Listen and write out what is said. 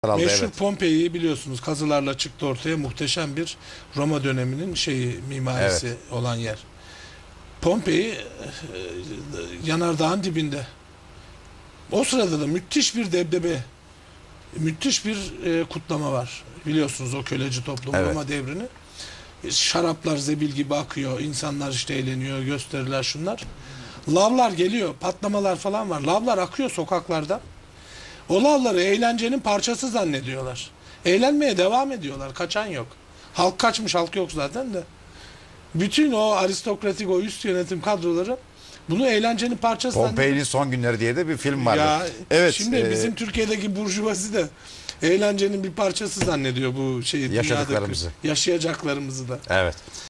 kraldı, Meşhur evet. Pompei'yi biliyorsunuz, kazılarla çıktı ortaya, muhteşem bir Roma döneminin mimarisi olan yer. Pompei yanardağın dibinde. O sırada da müthiş bir debdebe, müthiş bir kutlama var. Biliyorsunuz o köleci toplum, Evet. Roma devrini. Şaraplar zebil gibi akıyor, insanlar işte eğleniyor, gösteriler şunlar. Lavlar geliyor, patlamalar falan var. Lavlar akıyor sokaklarda. O lavları eğlencenin parçası zannediyorlar. Eğlenmeye devam ediyorlar, kaçan yok. Halk kaçmış, halk yok zaten de. Bütün o aristokratik, o üst yönetim kadroları bunu eğlencenin parçası Pompei'nin son günleri diye de bir film vardı. ya Evet. şimdi bizim Türkiye'deki burjuvazi de eğlencenin bir parçası zannediyor bu şeyi, Yaşadıklarımızı. yaşayacaklarımızı da. Evet.